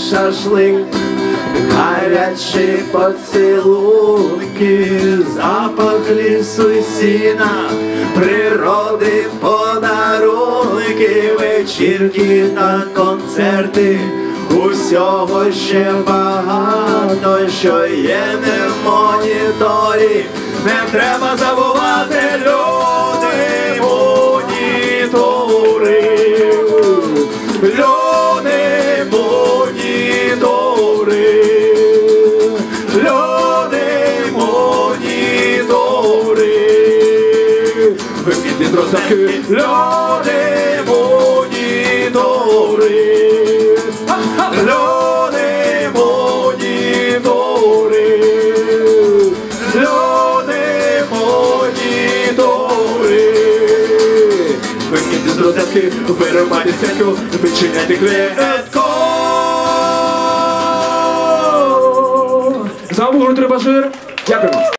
шашлик, гарячі поцілунки, запах лісу й сіна, природи подарунки, вечірки та концерти, усього ще багато, що є не в моніторі. Не треба забувати, люди, монітори, люди, монітори, люди, монітори. Вимітні тросаки, люди, монітори, люди, монітори, люди, монітори. Вимітні тросаки, виривайте сетку, вичиняйте клетку. З вами гурт Рибажир. Дякуємо.